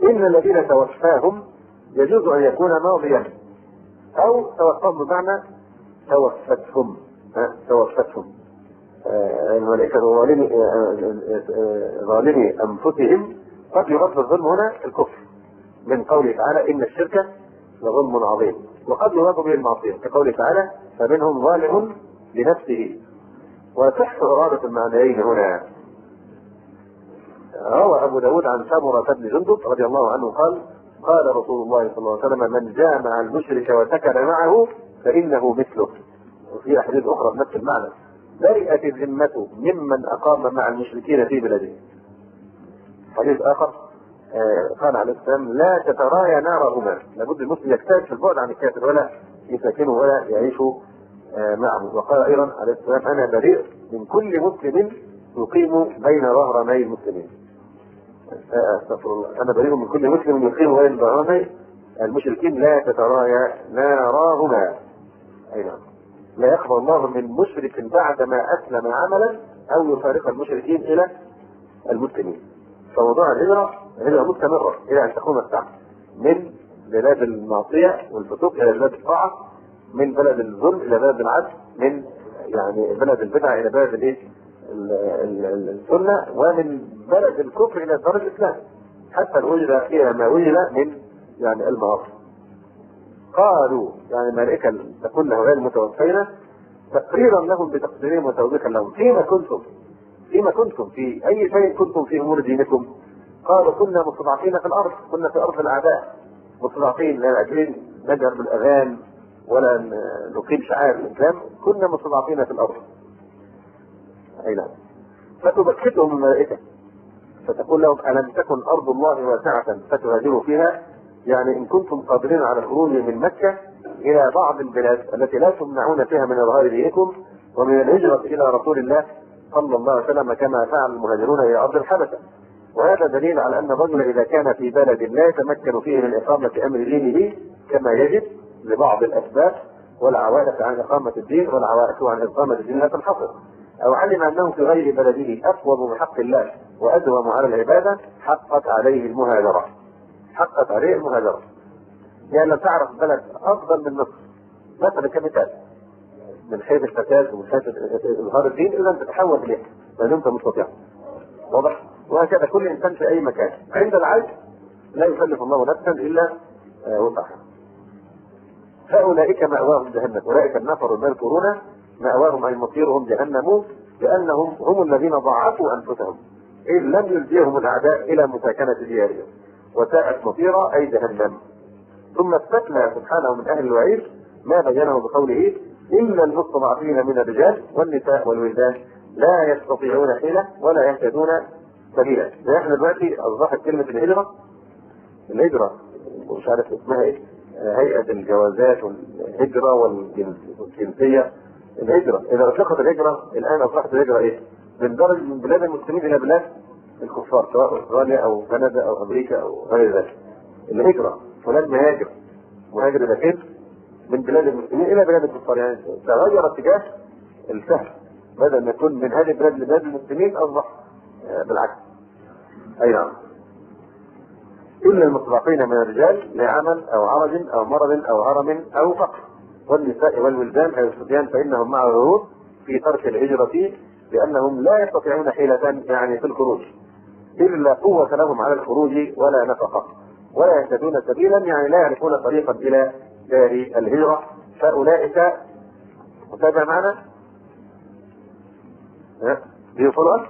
إن الذين توفاهم يجوز أن يكون ماضيا أو توفاهم بمعنى توفتهم. توفتهم الملائكة ظالمي أنفسهم. قد يرد الظلم هنا الكفر من قوله تعالى إن الشرك لظلم عظيم، وقد يراد به المعصية كقوله تعالى فمنهم ظالم لنفسه. وتصح إرادة المعنيين هنا. روى أبو داود عن سمرة بن جندب رضي الله عنه قال قال رسول الله صلى الله عليه وسلم من جامع المشرك وسكن معه فإنه مثله. وفي أحاديث أخرى بنفس المعنى. برئت الذمة ممن أقام مع المشركين في بلده. حديث آخر قال عليه السلام لا تترايا نارهما. لابد المسلم يجتهد في البعد عن الكافر ولا يساكنه ولا يعيش معه. وقال أيضا عليه السلام أنا بريء من كل مسلم يقيم بين ظهراني المسلمين. استغفر الله. أنا بريء من كل مسلم يقيم بين ظهراني المشركين لا تترايا نارهما. أي نعم. لا يقبل الله من مشرك بعدما أسلم عملا أو يفارق المشركين إلى المسلمين. فموضوع الهجرة مستمرة إلى أن تقوم الساعة من بلاد المعصية والفسوق إلى بلاد الطاعة، من بلد الظلم إلى بلد العدل، من يعني بلد البدع إلى بلد السنة، ومن بلد الكفر إلى دار الإسلام حتى وجد فيها ما وجد من يعني المعاصي. قالوا يعني الملائكة تقول لهؤلاء المتوفين تقريرا لهم بتقديرهم وتوبيخا لهم فيما كنتم في أي شيء كنتم في أمور دينكم؟ قالوا كنا مستضعفين في الأرض، كنا في أرض الأعداء مستضعفين لا قادرين نجهر بالأذان ولا نقيم شعائر الإسلام، كنا مستضعفين في الأرض. أي نعم. فتبكتهم الملائكة فتقول لهم ألم تكن أرض الله واسعة فتهاجروا فيها؟ يعني إن كنتم قادرين على الخروج من مكة إلى بعض البلاد التي لا تمنعون فيها من إظهار دينكم ومن الهجرة إلى رسول الله صلى الله عليه وسلم كما فعل المهاجرون إلى أرض الحبشة. وهذا دليل على أن الرجل إذا كان في بلد لا يتمكن فيه من إقامة أمر دينه كما يجب لبعض الأسباب والعوائق عن إقامة الدين والعوائق عن إقامة الدين لا تنحصر، أو علم أنه في غير بلده أفوض بحق الله وأدوم على العبادة حقت عليه المهاجرة. يعني لو تعرف بلد أفضل من مصر مثلا كمثال من حيث الفساد ومن حيث إظهار الدين إذا تتحول إليه ما دمت مستطيع. واضح؟ وهكذا كل إنسان في أي مكان عند العجز لا يكلف الله نفسا إلا وسعها. فأولئك مأواهم جهنم. أولئك النفر المذكورون مأواهم أي مصيرهم جهنم لأنهم هم الذين ضاعفوا أنفسهم إذ لم يلجئهم الأعداء إلى مساكنة ديارهم وساءت مصيرا أي جهنم. ثم استثنى سبحانه من أهل الوعيد ما بينه بقوله إلا المستضعفين من الرجال والنساء والولدان لا يستطيعون حيلة ولا يهتدون سبيلا. احنا دلوقتي أصبحت كلمة الهجرة مش عارف اسمها ايه، هيئة الجوازات والهجرة والجنسية. الهجرة إذا أطلقت الهجرة الآن أصبحت الهجرة ايه؟ من بلاد المسلمين إلى بلاد الكفار سواء أستراليا أو كندا أو أمريكا أو غير ذلك. الهجرة فلان مهاجر إلى فين؟ من بلاد المسلمين إلى بلاد الكفار. يعني تغير اتجاه السهم بدل ما يكون من هذه البلاد لبلاد المسلمين أصبح بالعكس. أي نعم. إلا المستضعفين من الرجال لعمل أو عرج أو مرض أو هرم أو فقر والنساء والولدان أي الصبيان فإنهم مع العروض في ترك الهجرة لأنهم لا يستطيعون حيلة يعني في الخروج إلا قوة لهم على الخروج ولا نفقة ولا يهتدون سبيلا يعني لا يعرفون طريقا إلى دار الهجرة. فأولئك متابع معنا بيوصلوا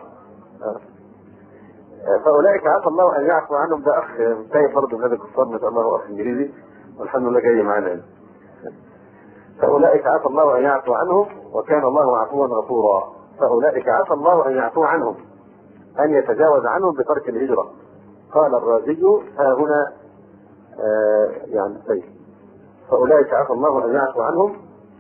فأولئك عسى الله أن يعفو عنهم. ده أخ تايب برضه من هذا الكفار نسأل الله أخ إنجليزي والحمد لله جاي معنا. فأولئك عسى الله أن يعفو عنهم وكان الله عفوا غفورا. فأولئك عسى الله أن يعفو عنهم أن يتجاوز عنهم بترك الهجرة. قال الرازي ها هنا يعني طيب فأولئك عسى الله أن يعفو عنهم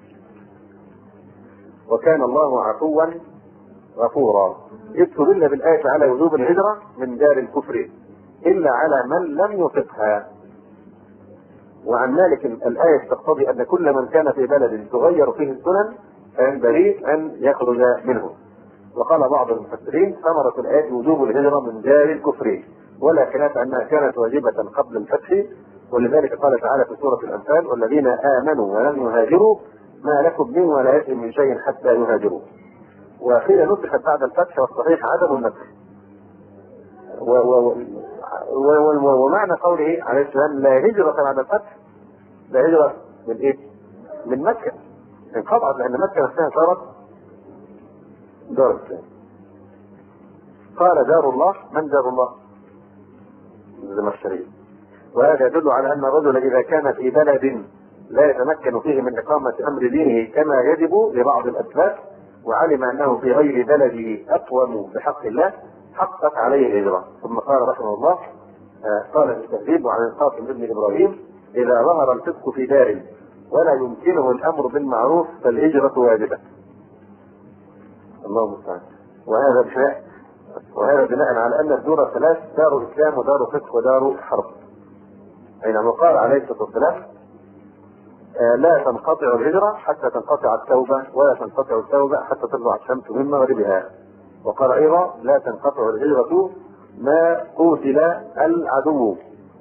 وكان الله عفوا غفورا. يدخلون بالآية على وجوب الهجرة من دار الكفر إلا على من لم يطقها. وعن مالك الآية تقتضي أن كل من كان في بلد تغير فيه السنن فينبغي أن يخرج منه. وقال بعض المفسرين ثمرة الآية وجوب الهجرة من دار الكفر ولا خلاف أنها كانت واجبة قبل الفتح، ولذلك قال تعالى في سورة الأنفال: والذين آمنوا ولم يهاجروا ما لكم من ولايتهم من شيء حتى يهاجروا. وقيل نسخت بعد الفتح، والصحيح عدم النسخ. ومعنى قوله عليه السلام لا هجرة بعد الفتح، لا هجرة من ايه؟ من مكة، انقطعت، لأن مكة نفسها صارت دار الإسلام. قال دار الله، من دار الله؟ الزمخشري. وهذا يدل على أن الرجل إذا كان في بلد لا يتمكن فيه من إقامة أمر دينه كما يجب لبعض الأسباب، وعلم أنه في غير بلده أقوم بحق الله، حقت عليه الهجرة. ثم قال رحمه الله: قال التهذيب عن القاسم بن إبراهيم: إذا ظهر الفسق في دار ولا يمكنه الأمر بالمعروف فالهجرة واجبة. الله المستعان. وهذا بناء على أن الدور ثلاث: دار إسلام ودار فسق ودار حرب. أينما قال عليه الصلاة والسلام: لا تنقطع الهجرة حتى تنقطع التوبة، ولا تنقطع التوبة حتى تطلع الشمس من مغربها. وقال أيضا: لا تنقطع الهجرة ما قتل العدو.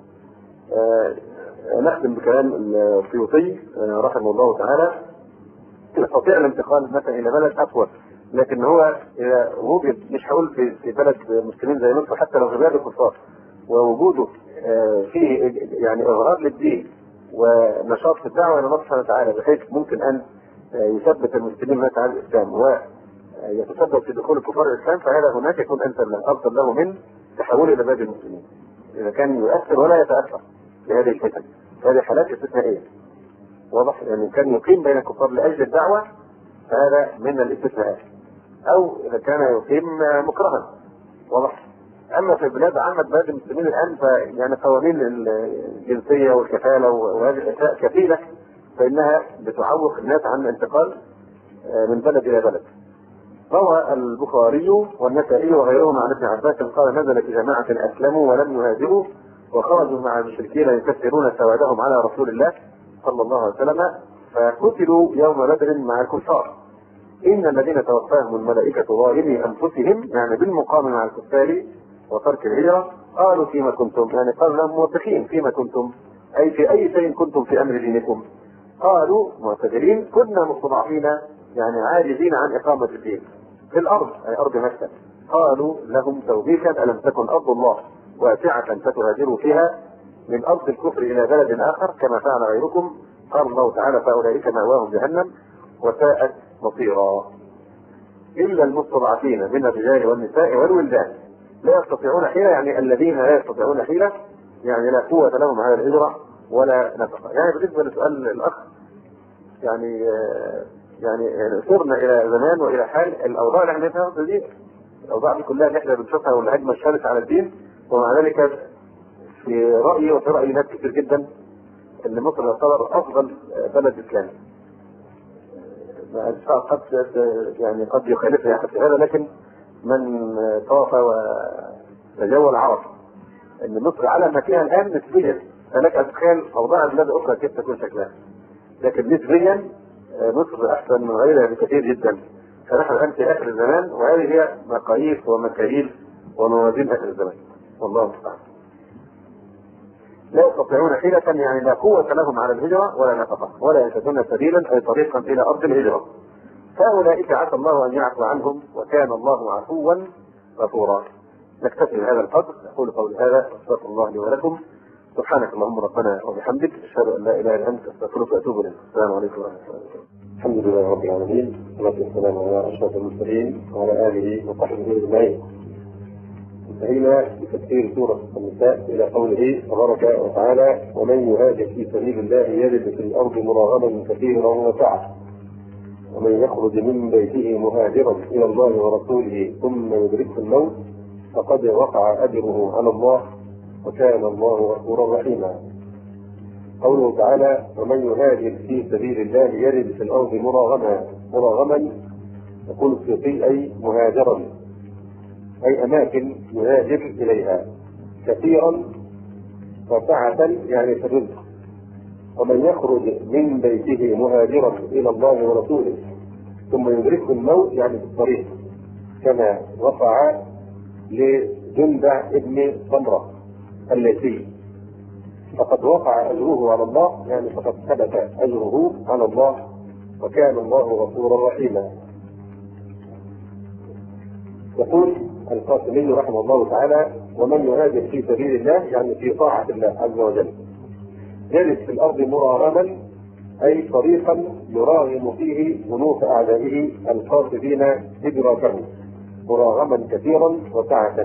نختم بكلام السيوطي رحمه الله تعالى: يستطيع الانتقال مثلا إلى بلد أسود، لكن هو إذا وجد، مش هقول في بلد مسلمين زي مصر، حتى لو في بلاد الكفار، ووجوده فيه يعني إظهار للدين ونشاط في الدعوة إلى الله سبحانه وتعالى، بحيث ممكن أن يثبت المسلمين مثلا على الإسلام ويتسبب في دخول الكفار الإسلام، فهذا هناك يكون أفضل له من تحوله إلى بلاد المسلمين، إذا كان يؤثر ولا يتأثر بهذه الفتن. هذه حالات استثنائية، واضح؟ يعني كان يقيم بين الكفار لأجل الدعوة، فهذا من الاستثناءات. أو إذا كان يقيم مكرها، واضح؟ أما في بلاد عامة بلاد المسلمين الآن، فيعني قوانين الجنسية والكفالة وهذه الأشياء كفيلة، فإنها بتعوق الناس عن الانتقال من بلد إلى بلد. روى البخاري والنسائي وغيرهم عن ابن عباس قال: نزلت جماعة أسلموا ولم يهاجروا وخرجوا مع المشركين يكثرون سوادهم على رسول الله صلى الله عليه وسلم، فقتلوا يوم بدر مع الكفار. إن الذين توفاهم الملائكة ظالمي أنفسهم، يعني بالمقام مع الكفار وترك الهجرة، قالوا: فيما كنتم؟ يعني قال لهم موثقين: فيما كنتم؟ أي في أي شيء كنتم في أمر دينكم؟ قالوا معتذرين: كنا مستضعفين، يعني عاجزين عن إقامة الدين في الأرض، أي أرض مكة. قالوا لهم توبيخا: ألم تكن أرض الله واسعة فتهاجروا فيها من أرض الكفر إلى بلد آخر كما فعل غيركم؟ قال الله تعالى: فأولئك مأواهم جهنم وساءت مصيرا. إلا المستضعفين من الرجال والنساء والولدان لا يستطيعون حيلة، يعني الذين لا يستطيعون حيلة، يعني لا قوة لهم على الهجرة ولا نفقة. يعني بالنسبة لسؤال الأخ، يعني صرنا إلى زمان وإلى حال الأوضاع اللي احنا فيها دي، الأوضاع دي كلها اللي احنا بنشوفها والهجمة الشرسة على الدين، ومع ذلك في رأيي وفي رأي ناس كتير جدا إن مصر تعتبر أفضل بلد إسلامي. قد يخالفني أحد في هذا، لكن من طاف وتجول عرف ان مصر على ما فيها الان نسبيا، فلك ان تتخيل اوضاع البلاد الاخرى كيف تكون شكلها، لكن نسبيا مصر احسن من غيرها بكثير جدا. فنحن الان في اخر الزمان، وهذه هي مقاييس ومكاييل وموازين اخر الزمان، والله المستعان. لا يستطيعون حيلة، يعني لا قوة لهم على الهجرة ولا نفقة، ولا يجدون سبيلا أي طريقا إلى أرض الهجرة. فأولئك عسى الله أن يعفو عنهم، وكان الله عفوا غفورا. نكتفي بهذا القدر، أقول قولي هذا واستغفر الله لي ولكم. سبحانك اللهم ربنا وبحمدك، أشهد أن لا إله إلا أنت، أستغفرك وأتوب إليك. السلام عليكم ورحمة الله وبركاته. الحمد لله رب العالمين، والصلاة والسلام على أشرف المرسلين وعلى آله وصحبه أجمعين. انتهينا بتفسير سورة النساء إلى قوله تبارك وتعالى: ومن يهاجر في سبيل الله يجد في الأرض مراغما كثيرا وسعة، ومن يخرج من بيته مهاجرا إلى الله ورسوله ثم يدركه الموت فقد وقع أجره على الله، وكان الله غفورا رحيما. قوله تعالى: ومن يهاجر في سبيل الله يجد في الأرض مراغما، يقول السيوطي: أي مهاجرا، أي أماكن يهاجر إليها، كثيرا وسعة يعني في الرزق. ومن يخرج من بيته مهاجرا إلى الله ورسوله ثم يدركه الموت يعني في الطريق، كما وقع لجندع ابن سمرة الليثي، فقد وقع أجره على الله، يعني فقد ثبت أجره على الله، وكان الله غفورا رحيما. يقول القاسمي رحمه الله تعالى: ومن يهاجر في سبيل الله، يعني في طاعة الله عز وجل، يجد في الأرض مراغما، أي طريقا يراغم فيه أنوف أعدائه القاصدين إدراكه، مراغما كثيرا وسعة.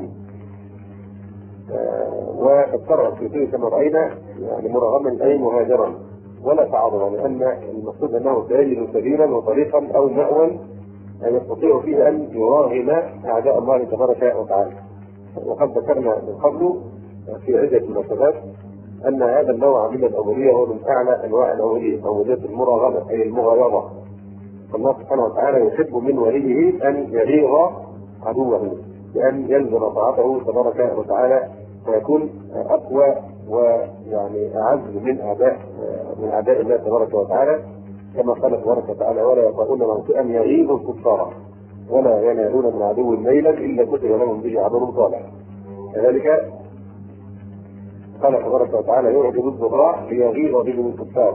وقد قرأ السيوطي كما رأينا يعني مراغما أي مهاجرا ولا تعرضا، لأن المقصود أنه سيجد سبيلا وطريقا أو مأوى يستطيع فيه أن يراغم أعداء الله تبارك وتعالى. وقد ذكرنا من قبل في عدة مناسبات أن هذا النوع من الأولية هو من أعلى أنواع الأولية، أولية المراغمة أي المغايرة. فالله سبحانه وتعالى يحب من وليه أن يغير عدوه بأن يلزم طاعته تبارك وتعالى، ويكون أقوى ويعني أعز من أعداء الله تبارك وتعالى، كما قال تبارك وتعالى: ولا يطؤون موطئا يغيظ الكفار ولا ينالون من عدو ليلا إلا كتب لهم به عمل صالح. كذلك قال تبارك وتعالى: يعجب الضراع ليغيظ بهم الكفار.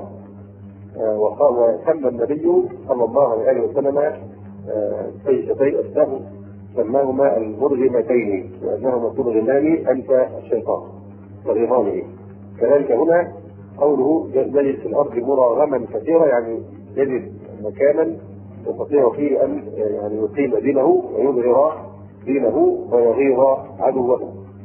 وسمى النبي صلى الله عليه وسلم سيفتي السهم سماهما المرغمتين، لأنهما ترغمان أنت الشيطان ترغمانه. كذلك هنا قوله يجد في الأرض مراغما كثيرا، يعني يجد مكانا يستطيع فيه أن يعني يقيم دينه ويظهر دينه ويغيظ عدوه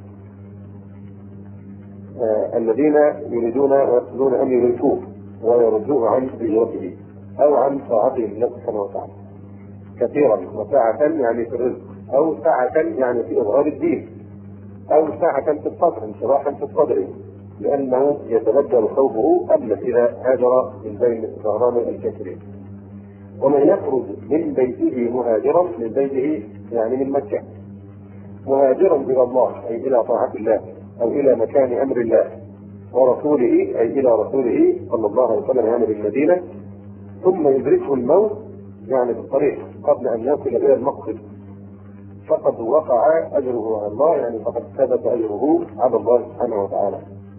الذين يريدون ويقصدون أن يهلكوه ويردوه عن هجرته أو عن طاعته لله سبحانه وتعالى. كثيرا وساعة يعني في الرزق، أو ساعة يعني في إظهار الدين، أو ساعة في الصدر، انشراحا في الصدر، لأنه يتبدل خوفه قبل إذا هاجر من بين ظهران الكافرين. ومن يخرج من بيته مهاجرا، من بيته يعني من مكة، مهاجرا إلى الله أي إلى طاعة الله أو إلى مكان أمر الله ورسوله أي إلى رسوله صلى الله عليه وسلم يعني بالمدينة، ثم يدركه الموت يعني في الطريق قبل أن يصل إلى المقصد، فقد وقع أجره على الله، يعني فقد ثبت أجره على الله سبحانه وتعالى.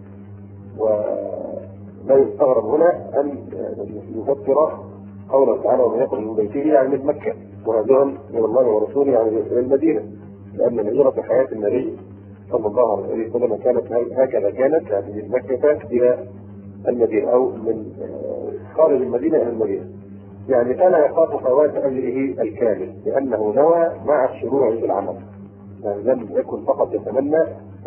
ولا يستغرب هنا أن يفكر قوله تعالى: ومن يخرج من بيته يعني من مكة مهاجرا إلى الله ورسوله يعني إلى المدينة، لأن الهجرة في حياة النبي صلى الله عليه وسلم كانت هكذا، كانت يعني من مكة إلى المدينة أو من خارج المدينة إلى المدينة، يعني فلا يخاف فوات أجره الكامل لأنه نوى مع الشروع في العمل، يعني لم يكن فقط يتمنى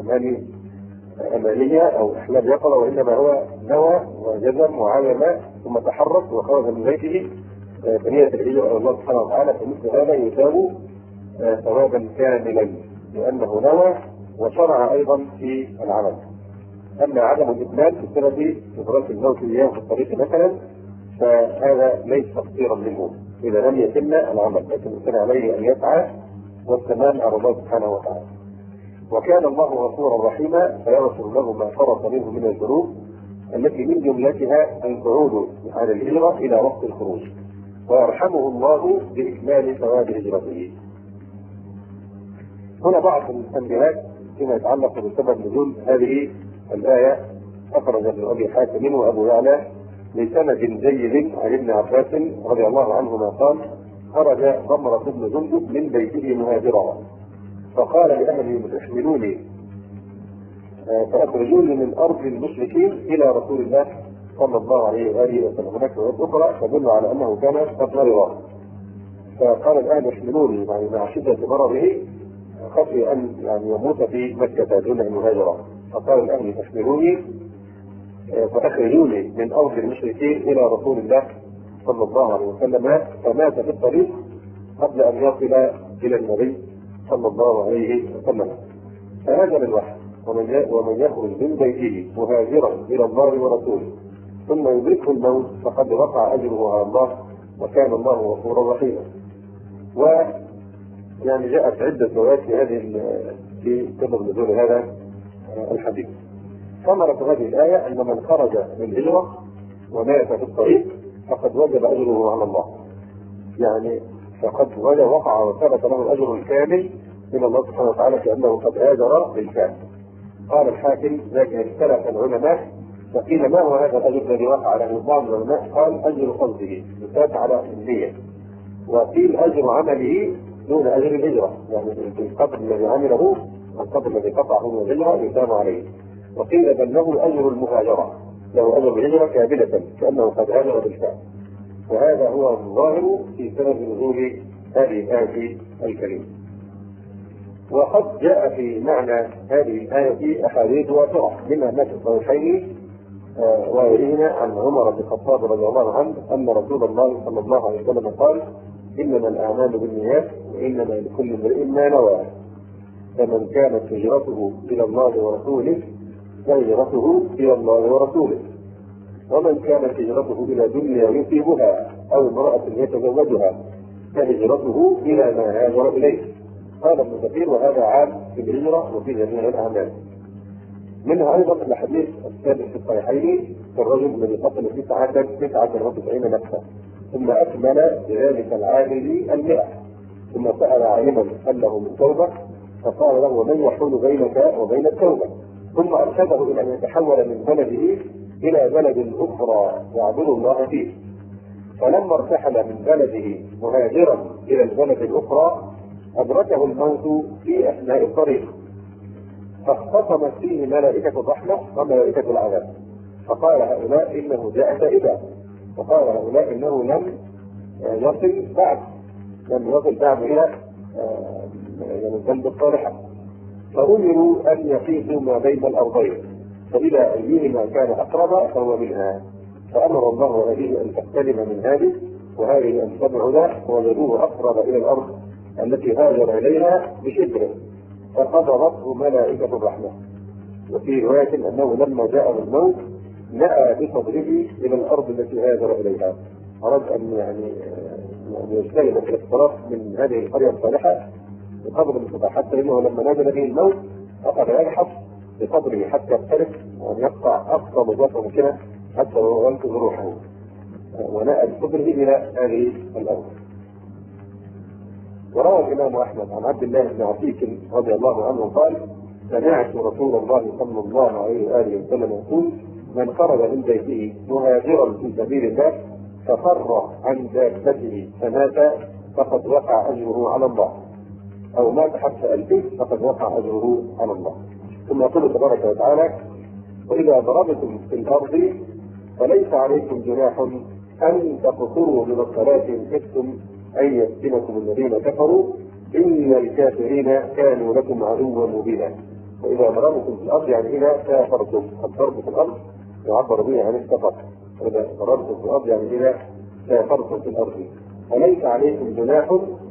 أمانية أو أحلام يقظة، وإنما هو نوى وجزم وعزم ثم تحرك وخرج من بيته بنية الهجرة إلى الله سبحانه وتعالى. فمثل هذا يثاب ثوابا كاملا لأنه نوى وشرع أيضا في العمل. أما عدم الإكمال بسبب إدراك الموت إياه في الطريق مثلا فهذا ليس تقصيرا منه إذا لم يتم العمل، لكن كان عليه أن يسعى والتمام على الله سبحانه وتعالى. وكان الله غفورا رحيما، فيغفر له ما فرط منه من الذنوب التي من جملتها القعود عن الهجرة إلى وقت الخروج، ويرحمه الله بإكمال ثواب هجرته. هنا بعض التنبيهات فيما يتعلق بسبب نزول هذه الآية. أخرج ابن أبي حاتم وأبو يعلى بسند جيد عن ابن عباس رضي الله عنهما قال: خرج ضمرة بن جندب من بيته مهاجرا، فقال لأهله: احملوني فأخرجوني من أرض المشركين إلى رسول الله صلى الله عليه وآله وسلم. هناك روايات أخرى تدل على أنه كان قد مرض، فقال الآن احملوني، يعني مع شدة مرضه خشي أن يعني يموت في مكة دون أن يهاجر، فقال الأهل: احملوني فأخرجوني من أرض المشركين إلى رسول الله صلى الله عليه وسلم، فمات في الطريق قبل أن يصل إلى النبي صلى الله عليه وسلم. فنزل الوحي: ومن يخرج من بيته مهاجرا إلى الله ورسوله ثم يدركه الموت فقد وقع أجره على الله وكان الله غفورا رحيما. ويعني جاءت عدة روايات في سبب نزول هذا الحديث. ثمرة هذه الآية أن من خرج للهجرة ومات في الطريق فقد وجب أجره على الله، يعني فقد وقع وثبت له الأجر الكامل من الله سبحانه وتعالى كأنه قد هاجر بالفعل. قال الحاكم ذاك اختلف العلماء فقيل ما هو هذا الأجر الذي وقع على بعض العلماء قال أجر قصده يثاب على النية، وقيل أجر عمله دون أجر الهجرة، يعني القدر الذي عمله والقدر الذي قطعه من الهجرة يثاب عليه. وقيل بل له أجر المهاجرة، له أجر الهجرة كاملة كأنه قد هاجر بالفعل. وهذا هو الظاهر في سبب نزول هذه الآية الكريمة. وقد جاء في معنى هذه الآية أحاديث واسعة منها ما في الصحيحين وغيرهما عن عمر بن الخطاب رضي الله عنه أن رسول الله صلى الله عليه وسلم قال: إنما الأعمال بالنيات وإنما لكل امرئ ما نوى، فمن كانت هجرته إلى الله ورسوله فهجرته إلى الله ورسوله، ومن كانت هجرته إلى دنيا يصيبها أو امرأة يتزوجها فهجرته إلى ما هاجر إليه. قال ابن كثير: وهذا عام في الهجرة وفي جميع الأعمال. منها أيضا الحديث الثابت في الصحيحين في الرجل الذي قتل 99 نفسا ثم أكمل بذلك العامل 100، ثم سأل عالما هل له من توبة فقال له: ومن يحول بينك وبين التوبة؟ ثم أرشده إلى أن يتحول من بلده إلى بلد أخرى يعبد الله فيه. فلما ارتحل من بلده مهاجرا إلى البلد الأخرى أدركه الموت في أثناء الطريق، فاختصمت فيه ملائكة الرحمة وملائكة العذاب، فقال هؤلاء إنه جاء تائبا، وقال هؤلاء إنه لم يصل بعد إلى الذنب الصالحة، فأمروا أن يقيسوا ما بين الأرضين فإذا أيهما كان أقرب فهو منها، فأمر الله هذه أن تستلم من هذه وهذه أن تبعد ووجدوه أقرب إلى الأرض التي هاجر إليها بشبر فقبضته ملائكة الرحمة. وفي رواية أنه لما جاءه الموت نأى بصدره إلى الأرض التي هاجر إليها، أراد أن يعني يجتهد في الاقتراف من هذه القرية الصالحة بقدر المستطاع، حتى إنه لما نزل به الموت أخذ يبحث بقدره حتى يقترف وأن يقطع أقصى مسافة ممكنة حتى وهو ينقذ روحه، ونأى بصدره إلى هذه الأرض. وروى الإمام أحمد عن عبد الله بن عتيق رضي الله عنه قال: سمعت رسول الله صلى الله عليه وآله وسلم يقول: من خرج من بيته مهاجرا في سبيل الله ففر عن دابته فمات فقد وقع أجره على الله، أو مات حتى ألفه فقد وقع أجره على الله. ثم يقول تبارك وتعالى: وإذا ضربتم في الأرض فليس عليكم جناح أن تقصروا من الصلاة إن خفتم أن يفتنكم الذين كفروا إن الكافرين كانوا لكم عدوا مبينا. وإذا ضربتم في الأرض يعني إذا سافرتم، الضرب في الأرض يعبر به عن السفر، وإذا ضربتم في الأرض يعني إذا سافرتم في الأرض فليس عليكم جناح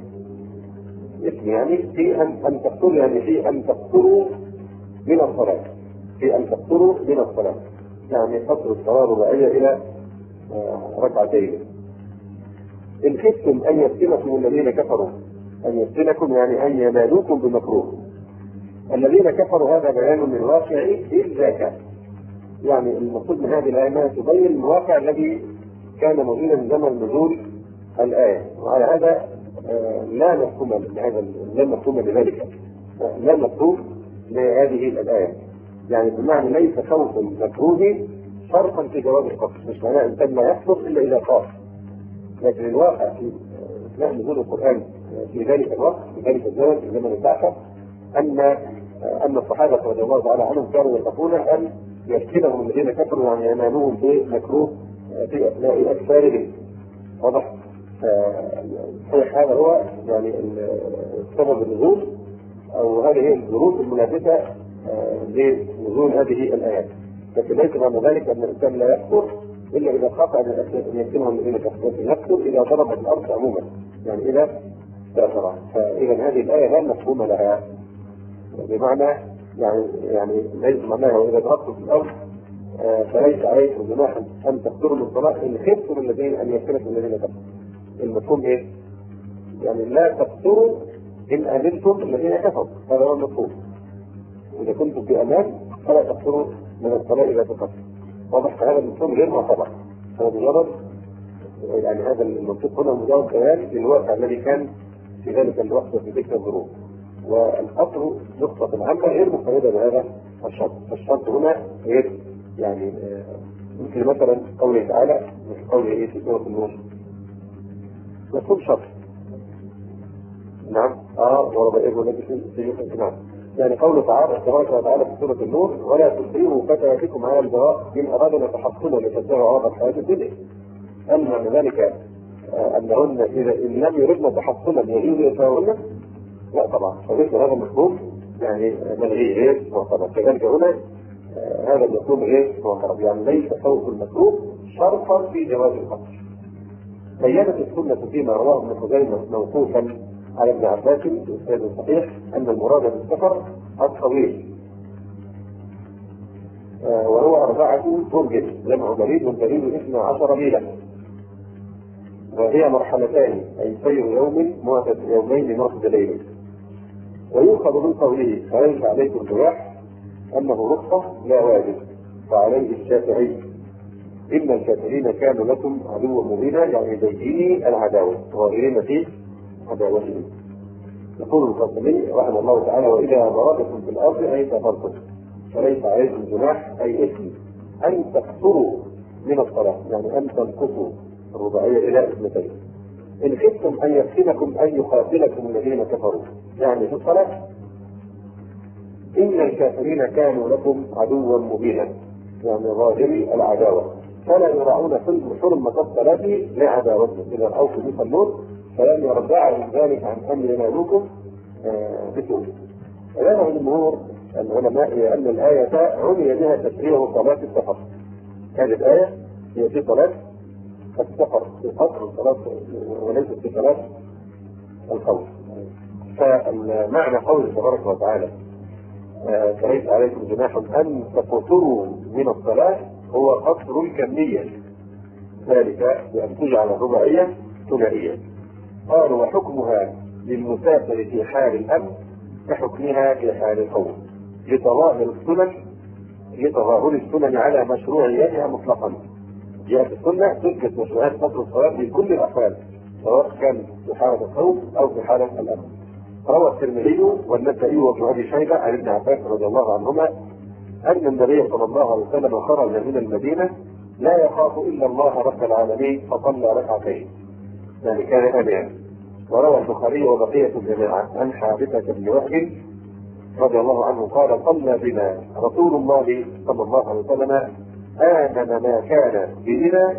يعني في أن تقصروا، يعني في أن تقصروا من الصلاة، في أن تقصروا من الصلاة يعني قصر الصلاة رباعية إلى ركعتين. إن خفتم أن يفتنكم الذين كفروا، أن يفتنكم يعني أن ينالوكم بمكروه. الذين كفروا هذا بيان للواقع إلا كان، يعني المقصود من هذه الآية ما تبين الواقع الذي كان موجودا من زمن نزول الآية، وعلى هذا لا مفهوم لهذا، لا مفهوم لذلك، لا مفهوم لهذه الآية، يعني بمعنى ليس خوف المكروه شرطا في جواب القصر، مش معناه الإنسان لا يكفر إلا إذا خاف، لكن الواقع في اثناء نزول القرآن في ذلك الوقت في ذلك الزمن في زمن البعثة أن الصحابة رضي الله تعالى عنهم كانوا يخافون أن يفتنهم الذين كفروا يعني ينالوهم بمكروه في أثناء أكثارهم. واضح؟ هذا هو يعني سبب النزول أو هذه هي الظروف المنافسة لنزول هذه الآيات، لكن ليس معنى ذلك أن الإنسان لا يكفر إلا إذا خاف أن يفتنهم الذين كفروا، يكفر إذا ضرب الأرض عموما، يعني إذا سافر. فإذا هذه الآية لا مفهوم لها، بمعنى يعني ليس معناها وإذا ضربتم في الأرض فليس عليكم جناح أن تقصروا من الصلاة إن خفتم الذين أن يفتنكم الذين كفروا. المفهوم إيه؟ يعني لا تقصروا إن آمنتم الذين كفروا، هذا هو المفهوم. إذا كنتم في أمان فلا تقصروا من الصلاة إذا تقصروا. واضح؟ هذا المفهوم غير معتبر، هو مجرد يعني هذا المنطق هنا مجرد بيان للواقع الذي كان في ذلك الوقت وفي تلك الظروف. والقطر نقطة عامة غير مقيدة بهذا الشرط. فالشرط هنا غير يعني مثل مثلا قوله تعالى مثل قوله ايه في سورة النور مفهوم شرط. نعم وربائه التي في نعم يعني قوله تعالى تبارك وتعالى في سورة النور ولا تكرهوا فتياتكم على البراء إن أرادنا تحصنا لتبتغوا عرض الحياة الدنيا. هل معنى ذلك أنهن إذا إن لم يردن تحصنا يجوز إرسالهن؟ لا طبعا، فمثل هذا المفهوم يعني ملغي غير معتبر. كذلك هنا هذا المفهوم غير معتبر، يعني ليس فوق المكروه شرطا في جواز القتل. بينت السنة فيما رواه ابن خزيمة موقوفا على ابن عباس الأستاذ الصحيح أن المراد بالسفر الطويل وهو 4 برج جمع بريد والبريد 12 ميلا، وهي مرحلتان أي سير يوم معتد يومين معتد ليل. ويؤخذ من قوله فليس عليكم جناح أنه رخصة لا واجب، فعليه الشافعي إن الكافرين كانوا لكم عدوا مبينا يعني بيني العداوة ظاهرين في عداوتهم. يقول القاسمي رحمه الله تعالى وإذا ضربتم في الأرض أي سافرتم فليس عليكم جناح أي إثم أن تقصروا من الصلاة، يعني أن تنقصوا الرباعية إلى 2. إن خفتم أن يفتنكم أن يقاتلكم الذين كفروا، يعني في الصلاة إن الكافرين كانوا لكم عدوا مبينا يعني ظاهري العداوة فلا يراعون حرمة الصلاة لعداوتهم. إذا أوفوا بالنور فلم يرجعهم ذلك عن أمر نالوكم بسوء. ويرى الجمهور العلماء أن الآية عني بها تشريع صلاة السفر. هذه الآية هي في صلاة السفر في قصر الصلاة وليست في صلاة الخوف. فمعنى قوله تبارك وتعالى فليس عليكم جناح أن تقصروا من الصلاة هو قصر الكمية، ذلك بأن تجعل الرباعية ثنائية. قالوا وحكمها للمسافر في حال الأمن كحكمها في حال الخوف لتظاهر السنن على مشروعيتها مطلقا. جاءت السنة تثبت مشروعية قصر الصلاة في كل الأحوال سواء كان في حالة الخوف أو في حالة الأمن. روى الترمذي والنسائي وابن أبي شيبة عن ابن عباس رضي الله عنهما أن النبي صلى الله عليه وسلم خرج من المدينة لا يخاف إلا الله رب العالمين فصلى ركعتين يعني كان آمنا. وروى البخاري وبقية الجماعة عن حارثة بن وهب رضي الله عنه قال صلى بنا رسول الله صلى الله عليه وسلم آمن ما كان بمنى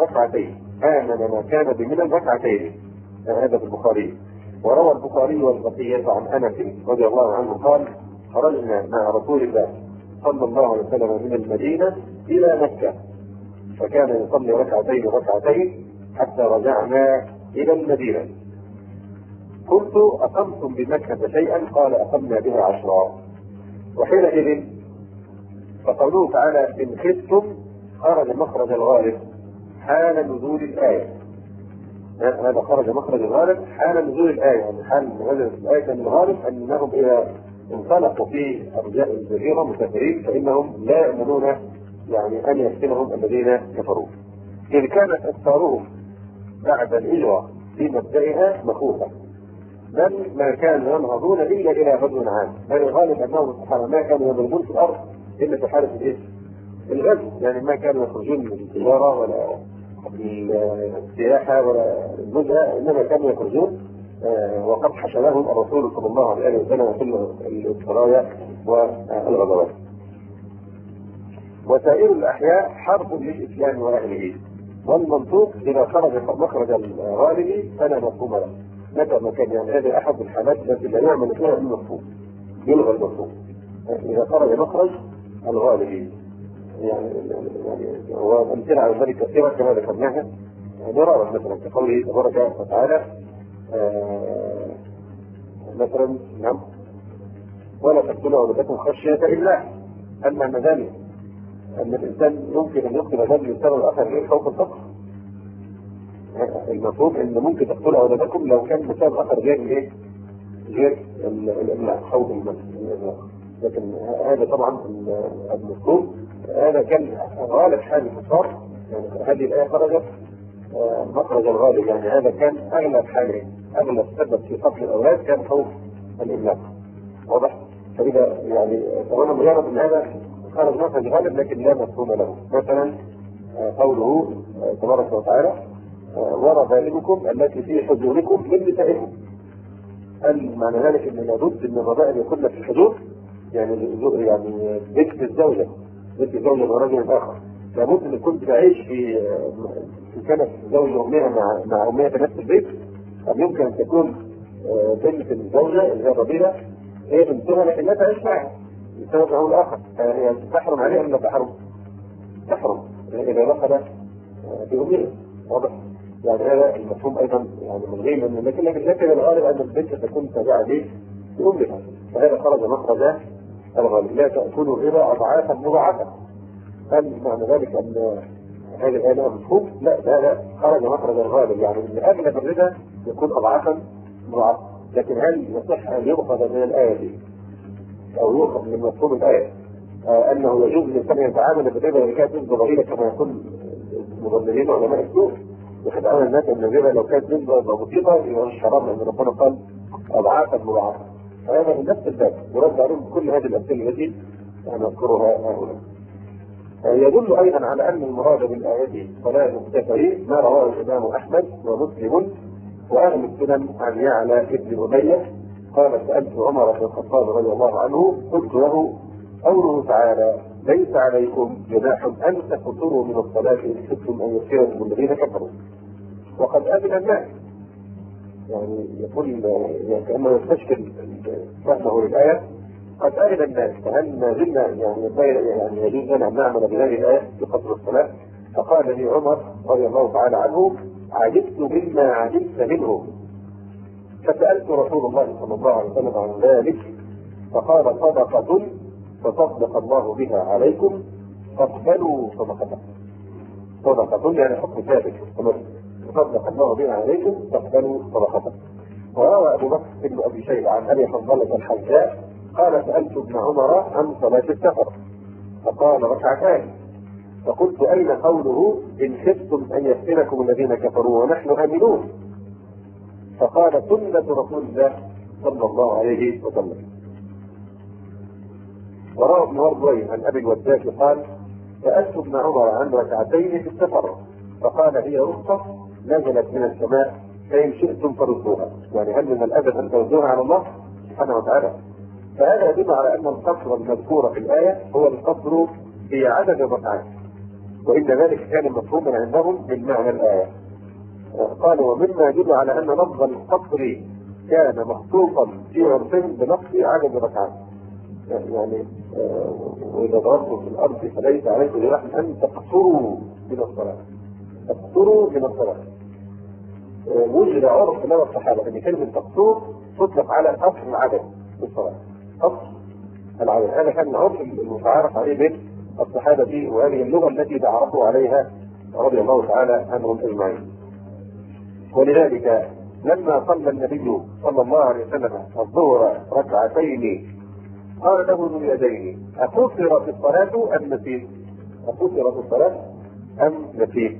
ركعتين هذا في البخاري. وروى البخاري والبقية عن أنس رضي الله عنه قال خرجنا مع رسول الله صلى الله عليه وسلم من المدينة إلى مكة فكان يصلي ركعتين حتى رجعنا إلى المدينة. قلت أقمتم بمكة شيئا؟ قال أقمنا بها 10. وحينئذ فقوله تعالى إن خفتم خرج مخرج الغالب حال نزول الآية. هذا خرج مخرج الغالب حال نزول الآية، يعني حال نزول الآية كان الغالب أنهم إذا انطلقوا في أرجاء الجزيرة مسافرين فإنهم لا يؤمنون يعني أن يفتنهم الذين كفروا. إن كانت أسفارهم بعد الهجرة في مبدئها مخوفة بل ما كانوا ينهضون إلا إلى غزو عام، بل الغالب أنهم الصحابة ما كانوا يضربون في الأرض إلا في حالة الغزو، يعني ما كانوا يخرجون من التجارة ولا السياحة ولا النزهة، إنما كانوا يخرجون وقد حشرهم الرسول صلى الله عليه وسلم في السرايا والغزوات. وسائر الأحياء حرب للإسلام وأهله، والمنطوق إذا خرج مخرج الغالب فلا مفهوم له متى ما كان، يعني هذه أحد الحالات التي لا يعمل فيها المفهوم يلغى المفهوم إذا خرج مخرج الغالب. يعني وأمثلة على ذلك كثيرة كما ذكرناها مرارا، مثلا كقوله تبارك وتعالى مثلا نعم ولا تقتلوا أولادكم خشية إملاق. أما ذلك أن الإنسان يمكن أن يقتل هذا الإنسان الآخر غير خوف الفقر، المفهوم أن ممكن تقتلوا أولادكم لو كان مثال آخر غير الإملاق خوف الإملاق، لكن هذا طبعا المفهوم هذا كان غالب حال الكفار، يعني هذه الآية خرجت مخرج الغالب، يعني هذا كان أغلب حاله، أغلب سبب في قتل الأولاد كان خوف الإملاك. واضح؟ فإذا يعني طبعا مجرد أن هذا خرج مخرج غالب لكن لا مفهوم له. مثلا قوله تبارك وتعالى وربائبكم التي في حجوركم من نسائكم. هل معنى ذلك ان لابد ان الربائب يكون في الحجور؟ يعني بنت الزوجه ورجل اخر لابد ان تكون تعيش في كنف زوج امها مع امها في نفس البيت؟ ام يمكن ان تكون بنت الزوجه اللي هي الربيبه هي بنتها لكن لا تعيش معها بسبب او الاخر؟ يعني تحرم عليها ولا تحرم؟ تحرم اذا دخل في امها. واضح؟ يعني هذا المفهوم ايضا يعني من غير من لكن الغالب ان البنت تكون تابعه لامها، فهذا خرج مخرج الغالب. لا تاكلوا الربا اضعافا مضاعفه. هل معنى ذلك ان هذه الايه مفهوم؟ لا خرج مخرج الغالب، يعني ان اغلب الربا يكون اضعافا مضاعفه. لكن هل يصح ان يؤخذ من الايه دي او يؤخذ من مفهوم الايه انه يجوز للانسان ان يتعامل بالربا اذا كانت نسبه ضئيله كما يقول مضللين علماء السوق؟ وخدعنا الناس ان الربا لو كانت نسبه بسيطه يبقى مش حرام لان ربنا قال اضعافا مضاعفه. فهذا من نفس الباب ورد عليهم كل هذه الامثله التي نذكرها هنا. يدل ايضا على ان المراد بالايه صلاه السفر ما رواه الامام احمد ومسلم واهل السنن عن يعلى بن اميه قال سالت عمر بن الخطاب رضي الله عنه قلت له قوله تعالى ليس عليكم جناح ان تقصروا من الصلاه ان خفتم ان يصيبكم الذين كفروا وقد امن الناس. يعني يقول يعني كانه يستشكل فهمه للايه قد امن الناس، فهل ما زلنا يعني يجوز لنا ان نعمل بهذه الايه في قصر الصلاه؟ فقال لي عمر رضي الله تعالى عنه عجبت مما عجبت منه، فسالت رسول الله صلى الله عليه وسلم عن ذلك فقال صدقه فصدق الله بها عليكم فاقبلوا صدقته. صدقه يعني حكم ثابت فصدق الله بها عليكم فاقبلوا صدقته. وروى ابو بكر بن ابي شيبه عن ابي حنظله الحجاء قال سالت ابن عمر عن صلاه السفر فقال ركعتان فقلت اين قوله ان خفتم ان يفتنكم الذين كفروا ونحن امنون؟ فقال سنه رسول الله صلى الله عليه وسلم. وروى ابن مردويه عن ابي الوداع قال سالت ابن عمر عن ركعتين في السفر فقال هي رخصه نزلت من السماء فان شئتم فردوها. يعني هل من الادب ان تردوها على الله سبحانه وتعالى؟ فهذا يدل على ان القصر المذكور في الايه هو القصر في عدد الركعات، وان ذلك كان مفهوما عندهم من معنى الايه. قالوا ومما يدل على ان لفظ القصر كان مخصوصا في عرفهم بنقص عدد الركعات. يعني واذا ضربتم في الارض فليس عليكم جناح ان تقصروا من الصلاه. تقصروا من الصلاه وجد عرف من الصحابه ان كلمه تقصر تطلق على قصر العدد في الصلاه. قصر العدد هذا كان العرف المتعارف عليه بين الصحابه وهذه اللغه التي تعرفوا عليها رضي الله تعالى عنهم اجمعين. ولذلك لما صلى النبي صلى الله عليه وسلم الظهر ركعتين قال له ذو اليدين أقصرت الصلاة أم نسيت؟ أقصرت الصلاة أم نسيت؟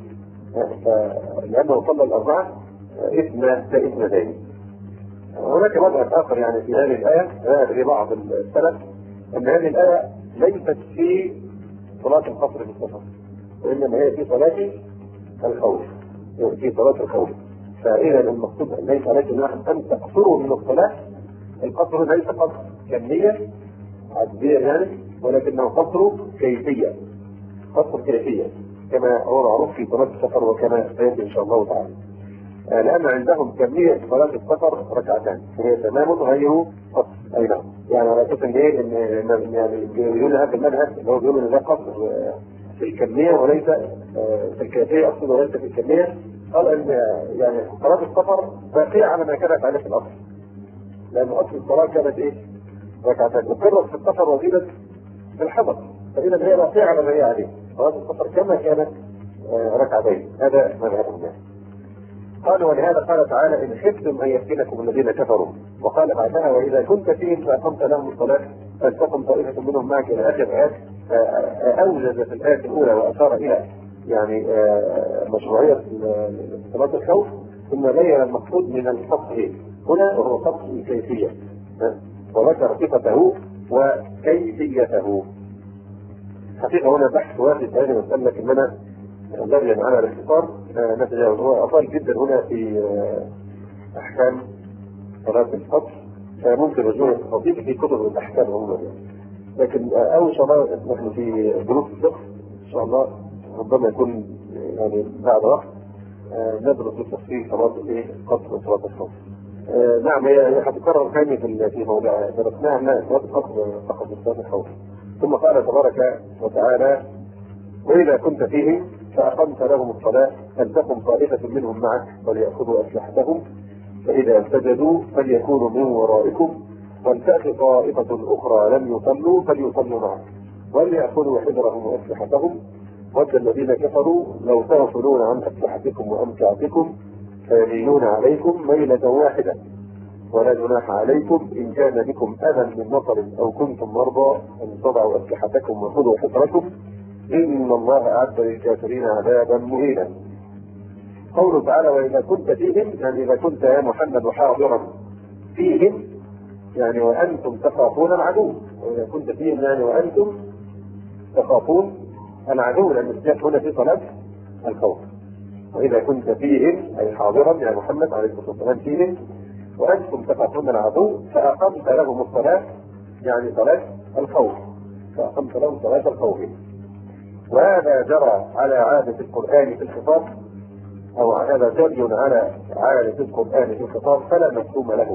لأنه صلى الأربعة اثنتين. هناك مذهب آخر يعني في هذه الآية لبعض السلف أن هذه الآية ليست في صلاة القصر في السفر وإنما هي في صلاة الخوف. في صلاة الخوف. فإذا المقصود ليس عليكم أن تقصروا من الصلاة. القصر ليس قصر كمية عددية يعني ولكنه قصر كيفية. قصر كيفية كما هو معروف في صلاة السفر وكما سيأتي إن شاء الله تعالى. لأن عندهم كمية صلاة السفر ركعتان وهي تمام غير قصر. أي نعم. يعني على أساس إن يعني بيقول هذا المذهب اللي هو بيقول إن ده قصر في الكمية وليس في الكيفية أقصد وليس في الكمية. قال ان يعني صلاة السفر باقية على ما كانت عليه في الأصل لأن أصل الصلاة كانت إيه؟ ركعتان وقررت في السفر وزيدت في الحضر فإذا هي باقية على ما هي عليه. صلاة السفر كما كانت ركعتين. هذا مذهب الناس. قال ولهذا قال تعالى إن خفتم أن يفتنكم الذين كفروا وقال بعدها وإذا كنت فيهم فأقمت لهم الصلاة فلتقم طائفة منهم معك إلى آخر الآيات. أوجز في الآية الأولى وأشار إلى يعني مشروعية صلاة الخوف ثم بين المقصود من القصر هنا وهو قصر الكيفية. وذكر صفته وكيفيته. حقيقة هنا بحث واسع في هذه المسألة، لكننا نرجع على الاختصار نتجاوز. هو أطال جدا هنا في أحكام صلاة الفجر، فممكن رجوع التفاصيل في كتب الأحكام عموما يعني. لكن أول شاء الله نحن في دروس الفقه إن شاء الله ربما يكون يعني بعد وقت ندرس بالتفصيل صلاة القصر وصلاة الفجر. نعم هي هتكرر ثاني في موضوع درسناها انها صلاة القصر فقط صلاة الخوف. ثم قال تبارك وتعالى: وإذا كنت فيهم فأقمت لهم الصلاة فلتقم طائفة منهم معك وليأخذوا أسلحتهم فإذا سجدوا فليكونوا من ورائكم ولتأت طائفة أخرى لم يصلوا فليصلوا معك وليأخذوا حذرهم وأسلحتهم ود الذين كفروا لو تغفلون عن أسلحتكم وأمتعتكم فيميلون عليكم ميلة واحدة ولا جناح عليكم إن كان بكم أذى من مطر أو كنتم مرضى أن تضعوا أسلحتكم وخذوا حذركم إن الله أعد للكافرين عذابا مهينا. قوله تعالى: وإذا كنت فيهم، يعني إذا كنت يا محمد حاضرا فيهم يعني وأنتم تخافون العدو، وإذا كنت فيهم يعني وأنتم تخافون العدو، لأن السياق هنا في صلاة الخوف. وإذا كنت فيهم أي حاضرا يا محمد عليه الصلاة والسلام فيهم وأنتم تخافون العدو فأقمت لهم الصلاة يعني صلاة الخوف، فأقمت لهم صلاة الخوف. وهذا جرى على عادة القرآن في الخطاب، أو هذا جري على عادة القرآن في الخطاب فلا مفهوم له،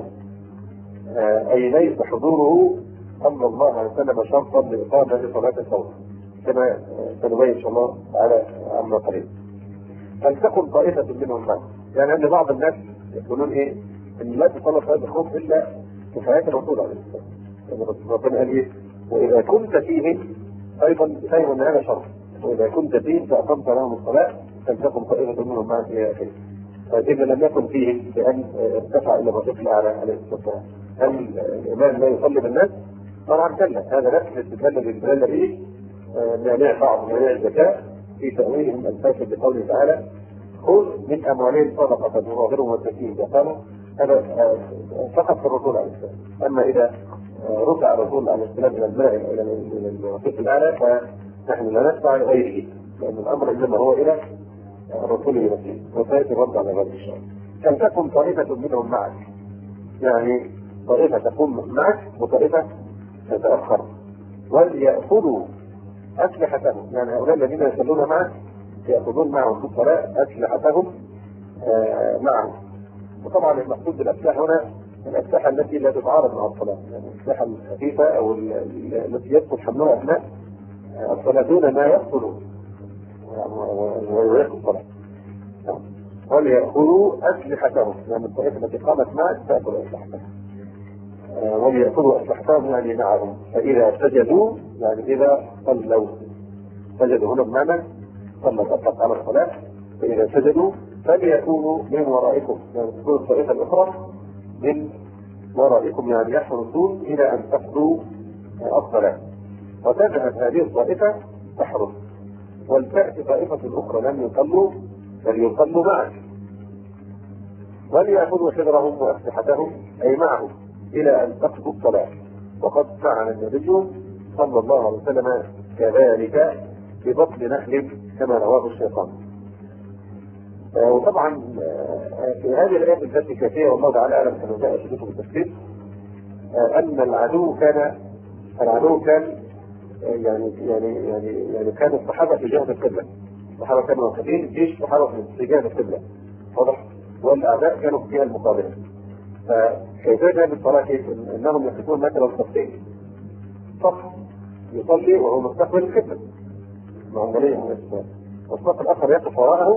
أي ليس حضوره صلى الله عليه وسلم شرطا لإقامة صلاة الخوف كما سنبين إن شاء الله تعالى عما قريب. فلتكن طائفة منهم معه، يعني أن بعض الناس يقولون إن لا تصلى صلاة الخوف إلا في حياة الرسول عليه الصلاة والسلام. يعني ربنا قال وإذا كنت فيهم أيضا فهم أن هذا شرط، وإذا كنت فيهم فأقمت لهم الصلاة فلتكن طائفة منهم معه إلى آخره. فإذا لم يكن فيهم بأن ارتفع إلى الرفيق الأعلى عليه الصلاة والسلام، هل الإمام لا يصلي بالناس؟ طبعا كلا، هذا نفس الاستدلال الذي استدل به مانع بعض مانع الزكاة في تأويلهم الفاسد بقوله تعالى: خذ من أموالهم صدقة تطهرهم وتزكيهم. قالوا هذا فقط في الرسول عليه السلام، أما إذا رفع الرسول عليه السلام إلى الماء إلى الرفيق الأعلى فنحن لا نتبع لغيره، لأن الأمر إنما هو إلى الرسول نفسه، وسيأتي الرد على ذلك إن شاء الله. فلتكن طائفة منهم معك، يعني طائفة تكون معك وطائفة تتأخر. وليأخذوا أسلحتهم، يعني هؤلاء الذين يصلون معك يأخذون معهم في الصلاة أسلحتهم معهم. وطبعا المقصود بالأسلحة هنا الأسلحة التي لا تتعارض مع الصلاة، يعني الأسلحة الخفيفة أو التي يدخل حملها أثناء الصلاة دون ما يدخل ويعيق الصلاة. وليأخذوا أسلحتهم، يعني الطائفة التي قامت معك تأخذ أسلحتهم. وليأخذوا أسلحتهم يعني معهم، فإذا سجدوا يعني إذا صلوا، سجدوا هنا بمعنى صلوا أطلق على الصلاة، فإذا سجدوا فليكونوا من ورائكم، يعني تكون الطائفة الأخرى من ورائكم، يعني يحرصون إلى أن تقضوا الصلاة، وتذهب هذه الطائفة تحرص، ولتأتي طائفة أخرى لم يصلوا فليصلوا معك وليأخذوا حذرهم وأسلحتهم أي معهم إلى أن تقضوا الصلاة. وقد فعل النبي صلى الله عليه وسلم كذلك ببطن نخل كما رواه الشيطان. وطبعا في هذه الآيات التي كثيرة والله تعالى أعلم كما جاء في كتب التفسير أن العدو كان يعني كان الصحابة في جهة القبلة، الصحابة كانوا واقفين جيش الصحابة في جهة القبلة واضح، والأعداء كانوا في الجهة المقابلة. فكيف جاء بالصلاة انهم يقفون مثلا صفين، صف يصلي وهو مستقبل القبلة مع عملية من الصلاة، والصف الآخر يقف وراءه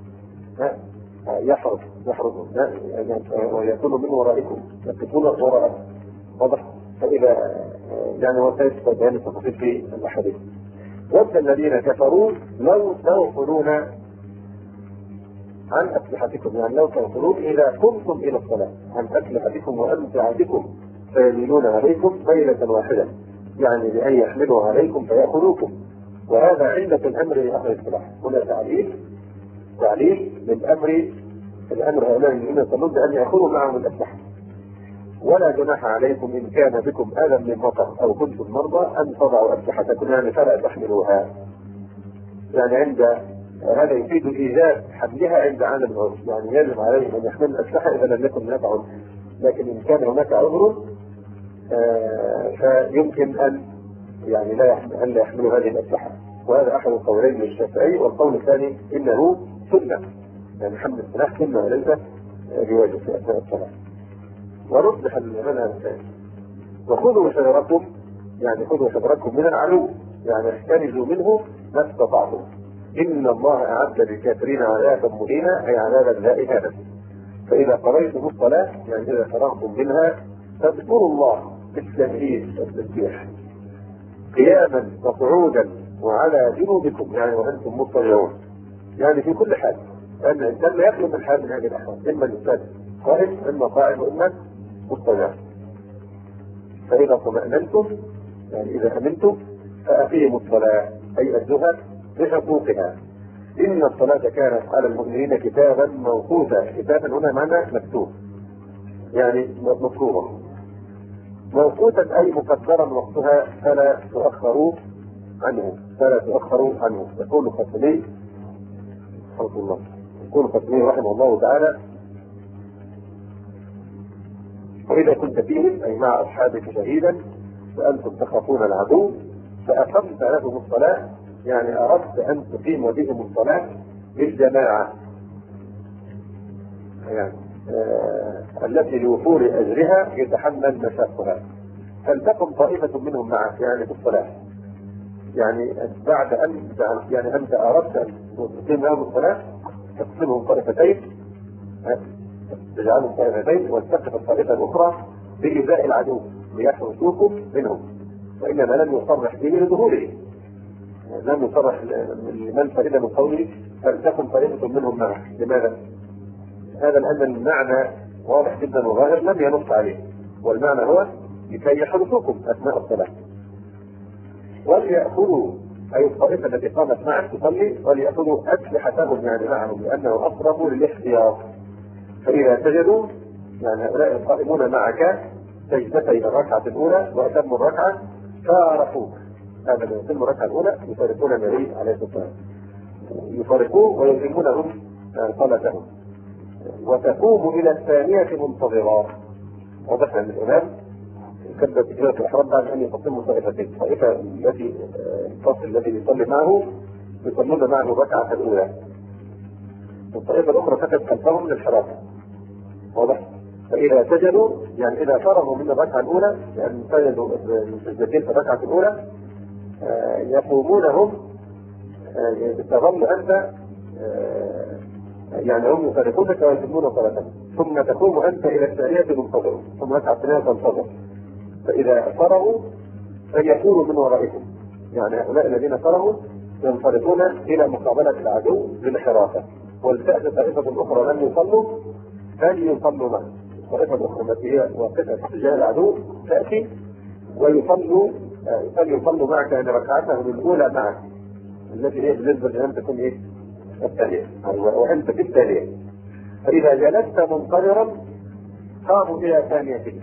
يحرز ويكون من ورائكم يقفون وراءه واضح. فإذا يعني وسيت بيان التفاصيل في الأحاديث. ود الذين كفروا لو تغفلون عن أسلحتكم، يعني لو تغفلون إذا قمتم إلى الصلاة عن أسلحتكم وأمتعتكم فيميلون عليكم ميلة واحدة، يعني بأن يحملوا عليكم فيأخذوكم. وهذا علة الأمر لأهل السلاح. هنا تعليل للأمر هؤلاء الذين يصلون بأن يأخذوا معهم الأسلحة. ولا جناح عليكم إن كان بكم أذى من مطر أو كنتم مرضى أن تضعوا أسلحتكم يعني فلا تحملوها. يعني عند هذا يفيد إيجاب حملها عند عدم العذر، يعني يجب عليهم أن يحملوا الأسلحة إذا لم يكن هناك عذر، لكن إن كان هناك عذر فيمكن أن يعني لا يحملوا هذه الأسلحة. وهذا أحد القولين للشافعي، والقول الثاني إنه سنة، يعني حمل السلاح سنة وليس بواجب في أثناء الصلاة. ونصلح المنهج الثاني وخذوا حذركم، يعني خذوا حذركم من العدو، يعني احترزوا منه ما استطعتم. إن الله أعد للكافرين عذابا مهينا أي عذابا لا إهانة. فإذا قضيتم الصلاة يعني إذا فرغتم منها فاذكروا الله بالتمهيد والتسبيح قياما وقعودا وعلى جنوبكم يعني وأنتم مضطجعون، يعني في كل حال، لأن الإنسان لا يخلو من حال من هذه الأحوال، إما الإنسان قائم إما قاعد وإما مضطجع. فإذا طمأننتم يعني إذا أمنتم فأقيموا الصلاة أي أدوها بحقوقها. إن الصلاة كانت على المؤمنين كتابا موقوتا. كتابا هنا معنى مكتوب يعني مفروضا، موقوتا أي مقدرا وقتها فلا تؤخروا عنه. يقول الخطيبي رحمه الله تعالى: وإذا كنت فيهم أي مع أصحابك شهيدا فأنتم تخافون العدو فأقمت لهم الصلاة، يعني أردت أن تقيم بهم الصلاة بالجماعة، يعني التي لوفور أجرها يتحمل مشاقها. فلتقم طائفة منهم معك يعني بالصلاة، يعني بعد أن يعني أنت أردت أن تقيم لهم الصلاة تقسمهم طائفتين، تجعلهم طائفتين وتتخذ الطائفة الأخرى بإيذاء العدو ليحرسوكم منهم، وإنما لم يصرح به لظهوره، لم يصرح لمن فرد من قوله فلتكن طائفة منهم معك. لماذا؟ هذا لأن المعنى واضح جدا وظاهر لم ينص عليه، والمعنى هو لكي يحرسوكم أثناء الصلاة. وليأخذوا أي الطائفة التي قامت معك تصلي وليأخذوا أسلحتهم يعني معهم، لأنه أقرب للاحتياط. فإذا سجدوا يعني هؤلاء القائمون معك سجدتي الركعة الأولى وأتموا الركعة فارقوك. هذا من يتم الركعة الأولى يفارقون النبي عليه الصلاة والسلام، يفارقوه ويتمونهم صلاتهم، وتقوم إلى الثانية منتظرا. وضحنا أن الإمام كتب تكبيرة الإحرام بعد أن يقسموا طائفتين، الطائفة التي الفصل الذي يصلي معه يصلون معه الركعة الأولى، والطائفة الأخرى فقط خلفهم للحراسة. واضح؟ فإذا سجدوا يعني إذا فرغوا من الركعة الأولى يعني سجدوا السجدتين في الركعة الأولى يقومون هم، تظل أنت يعني هم يفارقونك ويتمون صلاتهم، ثم تقوم أنت إلى الثانية منتظر، ثم الركعة الثانية تنتظر. فإذا فرغوا فيكونوا من ورائكم، يعني هؤلاء الذين فرغوا ينصرفون إلى مقابلة العدو بالحراسة. ولتأتي الطائفة الأخرى لم يصلوا فليصلوا معه، الطائفة الأخرى التي هي واقفة تجاه العدو تأتي فليصلوا معك يعني ركعتهم الأولى معك، التي هي بالنسبة لأن تكون إيه؟ الثانية، وأنت في الثانية. فإذا جلست منتظرا قاموا إلى ثانيتك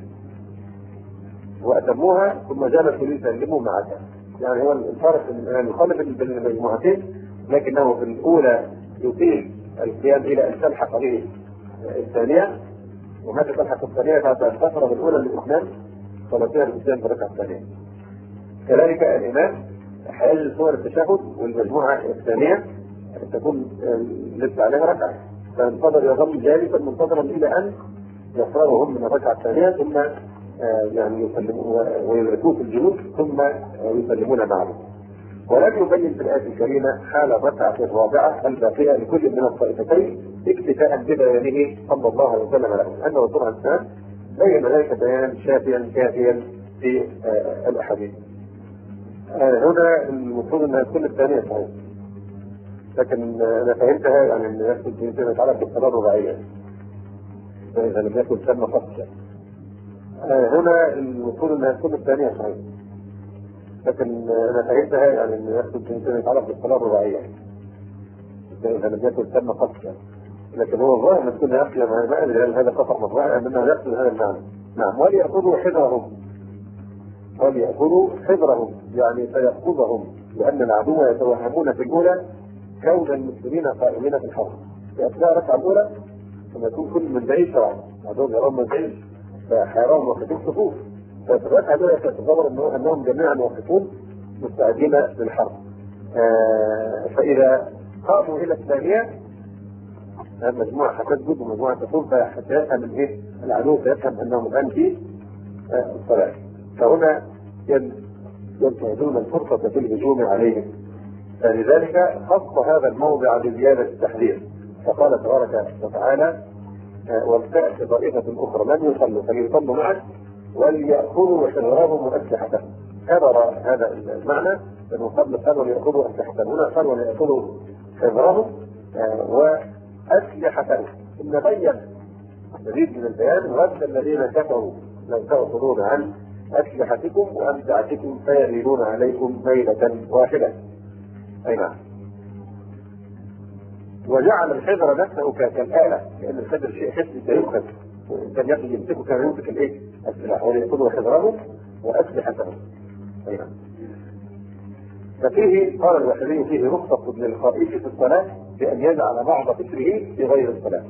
وأتموها ثم جلسوا ليسلموا معك. يعني هو الفرق يعني يخالف بين المجموعتين، لكنه في الأولى يطيل القيام إلى أن تلحق به الثانية، ومتى تلحق الثانية بعد أن تفرغ الأولى للإتمام صلاتها الإسلام في الركعة الثانية. كذلك الإمام حال صور التشهد والمجموعة الثانية تكون لسه عليها ركعة، فانتظر يظل جالسا منتظرا إلى أن يفرغوا هم من الركعة الثانية ثم يعني يسلمون ويدركوه في الجنوب ثم يسلمون معه. ولم يبين في الآية الكريمة حال الركعة الرابعة الباقية لكل من الطائفتين اكتفاء ببيانه صلى الله عليه وسلم له، أنه طبعا الإنسان بين ذلك بيان شافيا كافيا في الأحاديث. هنا المفروض أنها تكون الثانية صحيح، لكن أنا فهمتها يعني أن يحصل فيما يتعلق بالصلاة الرباعية فإذا لم يكن سمى فصلا. هنا المفروض أنها تكون الثانية صحيح، لكن أنا فهمتها يعني أن يحصل فيما يتعلق بالصلاة الرباعية إذا لم يكن سمى فصلا، لكن هو الظاهر أن تكون أخيرا. ما أدري هل هذا خطأ مطبعي أم أنه يقصد هذا المعنى. نعم. وليأخذوا حذرهم، وليأخذوا حذرهم يعني سيأخذهم، لأن العدو يتوهمون في الأولى كون المسلمين قائمين في الحرب. في أثناء الركعة الأولى لما يكون كل من بعيد طبعا عدوهم يرون من بعيد فحيراهم واقفين صفوف، ففي الركعة الأولى تتصور أنهم جميعا واقفون مستعدين للحرب. فإذا قاموا إلى الثانية مجموعة حتسجد ومجموعة تقوم فحتى يفهم الايه العدو، فيفهم انهم الان في الصلاة، فهنا ينتهزون الفرصة في الهجوم عليهم. فلذلك خص هذا الموضع بزيادة التحذير، فقال تبارك وتعالى ولتأت طائفة أخرى لم يصلوا فليصلوا معك وليأخذوا حذرهم وأسلحتهم. كرر هذا المعنى أنه قبل قال وليأخذوا أسلحتهم، هنا قال وليأخذوا حذرهم وأسلحتهم. ثم بين مزيد من البيان ود الذين كفروا لو تغفلون عن أسلحتكم وأمتعتكم فيميلون عليكم ميلة واحدة. أي نعم. وجعل الحذر نفسه كالآلة، لأن الحذر شيء حسي سيؤخذ وإنسان يقضي يمسكه كان يمسك الإيه؟ السلاح، وليأخذوا حذرهم وأسلحتهم. أي نعم. ففيه قال الوحيدي فيه رخصة للخائف في الصلاة بأن يجعل بعض فكره في غير الصلاة.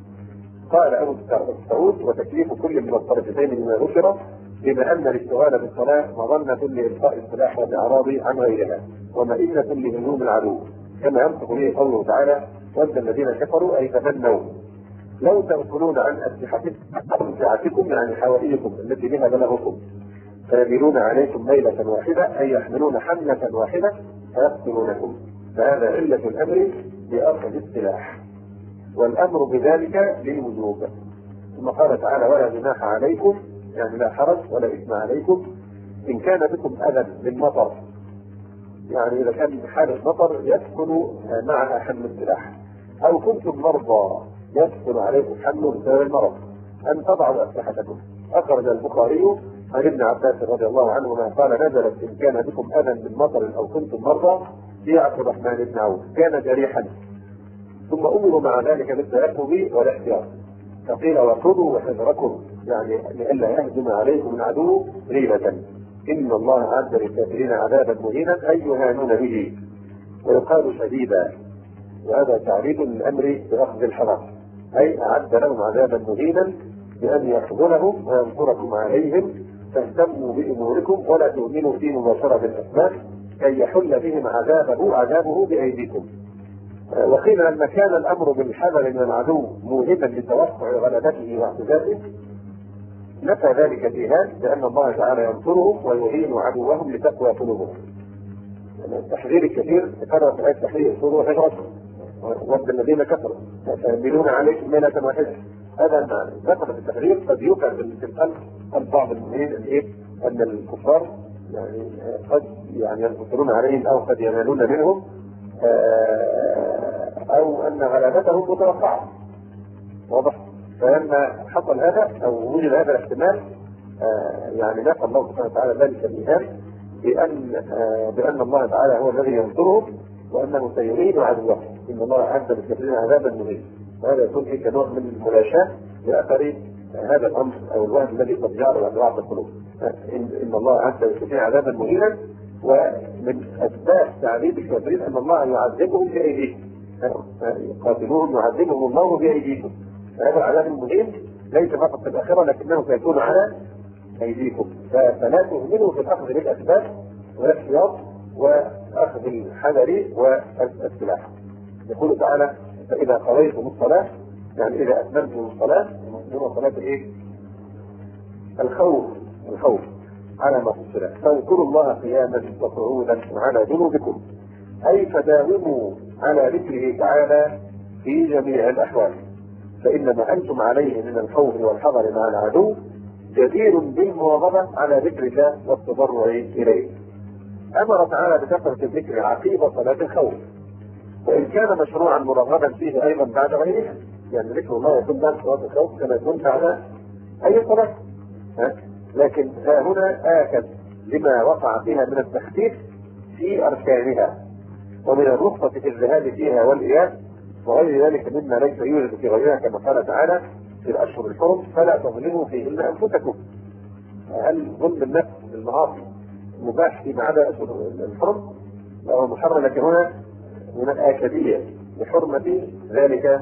قال أبو سعود وتكليف كل من الطرفتين بما ذكر بما أن الاشتغال بالصلاة مظنة لإلقاء السلاح والإعراض عن غيرها ومئنة لهجوم العدو، كما ينطق به قوله تعالى ود الذين كفروا أي تمنوا لو تغفلون عن أسلحتكم يعني حوائجكم التي بها بلغكم فيميلون عليكم ميلة واحدة أي يحملون حملة واحدة فيقتلونكم. فهذا علة الأمر بأخذ السلاح، والأمر بذلك للوجوب. ثم قال تعالى ولا جناح عليكم يعني لا حرج ولا إثم عليكم إن كان بكم أذى بالمطر، يعني إذا كان حالة مطر يسكن معها حمل السلاح، أو كنتم مرضى يسكن عليكم حمل بسبب المرض أن تضعوا أسلحتكم. أخرج البخاري عن ابن عباس رضي الله عنهما قال نزلت إن كان بكم أذى بالمطر أو كنتم مرضى في عبد الرحمن بن عوف كان جريحا، ثم أمروا مع ذلك بالتيقظ والاحتياط، فقيل وخذوا حذركم يعني لئلا يهجم عليكم العدو ريبة إن الله أعد للكافرين عذابا مهينا أي يهانون به، ويقال شديدا، وهذا تعريض للأمر بأخذ الحذر أي أعد لهم عذابا مهينا بأن يحضرهم وينصركم عليهم فاهتموا بأموركم ولا تؤمنوا في مباشرة الأسباب كي يحل بهم عذابه بأيديكم. وقيل لما كان الأمر بالحذر من العدو موهبا لتوقع غلبته واعتزازه نفى ذلك الإيهام لأن الله تعالى ينصرهم ويهين عدوهم لتقوى قلوبهم. التحذير الكثير تكرر في آية التحذير خذوا حذركم ود الذين كفروا فيميلون عليكم ميلة واحدة. هذا ذكر في التحذير قد يوقع في القلب بعض المؤمنين أن الكفار قد ينتصرون عليهم أو قد ينالون منهم أو أن غلبتهم متوقعة. واضح؟ فلما حصل هذا أو وجد هذا الاحتمال نفى الله سبحانه وتعالى ذلك الإيهام بأن الله تعالى هو الذي ينصرهم وأنه سيهين عدوهم إن الله أعد للكافرين عذابا مهينا. وهذا يكون فيه كنوع من الملاشاة لأثر هذا الأمر أو الوهم الذي قد جعل الأدراع في القلوب. إن الله أعد للكافرين عذابا مهينا، ومن أسباب تعذيب الكافرين أن الله يعذبهم بأيديهم، يقاتلوهم يعذبهم الله بأيديكم. هذا العذاب المهين ليس فقط في الآخرة لكنه سيكون على أيديكم، فلا تهملوا في الأخذ بالأسباب والاحتياط وأخذ الحذر والسلاح. يقول تعالى فإذا قضيتم الصلاة يعني إذا أتممتم الصلاة من صلاة الخوف على ما في الصلاة فاذكروا الله قياما وقعودا وعلى جنوبكم أي فداوموا على ذكره تعالى في جميع الأحوال، فإن ما أنتم عليه من الخوف والحذر مع العدو جدير بالمواظبة على ذكر الله والتضرع إليه. أمر تعالى بكثرة الذكر عقيب صلاة الخوف، وإن كان مشروعا مرغبا فيه أيضا بعد غيرها، يعني ذكر الله يكون بعد صلاة الخوف كما يكون بعد أي صلاة، لكن هنا آكد لما وقع فيها من التخفيف في أركانها ومن الرخصة في الذهاب فيها والإياب وغير ذلك مما ليس يوجد في غيرها، كما قال تعالى في الأشهر الحرم فلا تظلموا فيهن أنفسكم. هل ظلم النفس بالمعاصي مباح فيما عدا أشهر الحرم؟ لا، هو محرم، لكن هناك آكدية بحرمة ذلك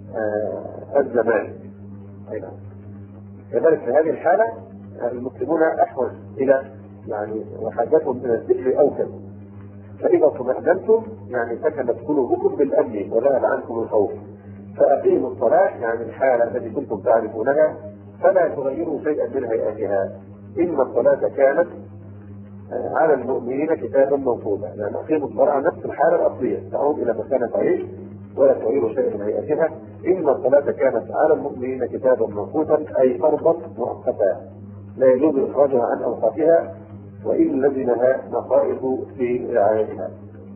الزمان. أي نعم. كذلك في هذه الحالة المسلمون أحوج إلى وحاجتهم إلى الذكر أوكد. فإذا اطمأننتم سكنت قلوبكم بالأمن وذهب عنكم الخوف، فأقيموا الصلاة الحالة التي كنتم تعرفونها، فلا تغيروا شيئا من هيئاتها، إن الصلاة كانت على المؤمنين كتابا موقوتا. أقيموا الصلاة نفس الحالة الأصلية، تعود إلى مكانة تعيش ولا تغيروا شيئا من هيئاتها، إن الصلاة كانت على المؤمنين كتابا موقوتا، أي فرضا مؤقتا لا يجوز إخراجها عن أوقاتها، وإن لزمها نقائص في رعايتها.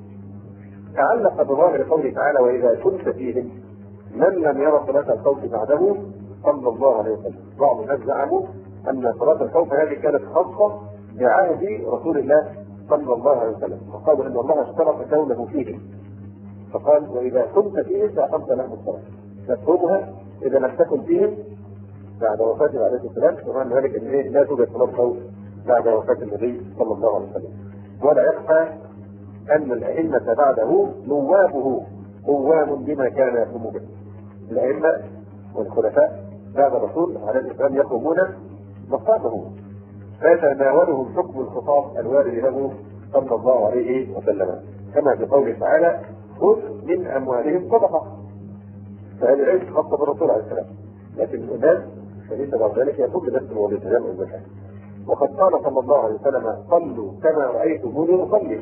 تعلق بظاهر قوله تعالى: وإذا كنت فيهم من لم يرى صلاة الخوف بعده صلى الله عليه وسلم. بعض الناس زعموا أن صلاة الخوف هذه كانت خاصة بعهد رسول الله صلى الله عليه وسلم، وقالوا إن الله اشترط كونه فيهم، فقال: وإذا كنت فيهم فأقمت لهم الصلاة. مفهومها إذا لم تكن فيهم بعد وفاته عليه السلام، ومعنى ذلك أن لا توجد صلاة خوف بعد وفاة النبي صلى الله عليه وسلم. ولا يخفى أن الأئمة بعده نوابه قوام بما كان يقوم به. الأئمة والخلفاء بعد الرسول عليه السلام يقومون مقامه، فيتناولهم حكم الخطاب الوارد له صلى الله عليه وسلم، كما في قوله تعالى: خذ من أموالهم صدقة. فهذه الآية خاصة بالرسول عليه السلام، لكن الإمام فليس بعد ذلك يقوم بنفسه وبالتزام الزكاة. وقد قال صلى الله عليه وسلم: صلوا كما رأيتموني أصلي.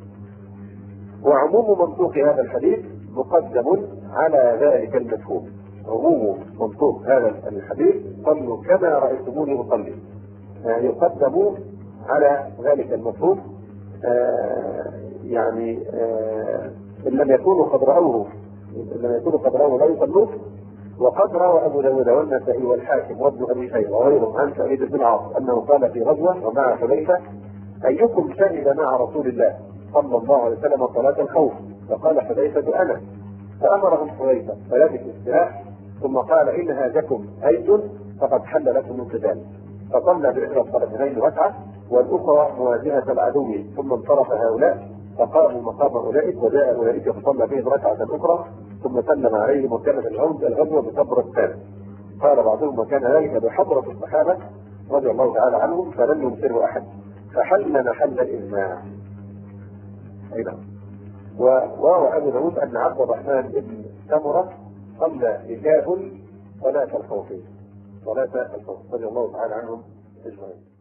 وعموم منطوق هذا الحديث مقدم على ذلك المفهوم. عموم منطوق هذا الحديث: صلوا كما رأيتموني أصلي، يقدم على ذلك المفهوم. إن لم يكونوا قد رأوه لا يصلوه. وقد روى أبو داود والنسائي والحاكم وابن أبي شيبة وغيرهم عن سعيد بن العاص أنه قال في غزوة ومع حذيفة: أيكم شهد مع رسول الله صلى الله عليه وسلم صلاة الخوف؟ فقال حذيفة: أنا. فأمرهم حذيفة فلبسوا السلاح، ثم قال: إن هاجكم أيد فقد حل لكم القتال. فصلى بإحدى الصلاتين ركعة والأخرى مواجهة العدو، ثم انصرف هؤلاء فقاموا مقام أولئك، وجاء أولئك فصلى بهم ركعة أخرى ثم سلم عليهم، وكانت الغزوة بصبر الثاني. قال بعضهم: وكان ذلك بحضرة الصحابة رضي الله تعالى عنهم فلم ينكره أحد، فحل محل الإجماع. أيضا وروى أبو داود أن عبد الرحمن بن سمرة صلى بكابل صلاة الخوف رضي الله تعالى عنهم أجمعين.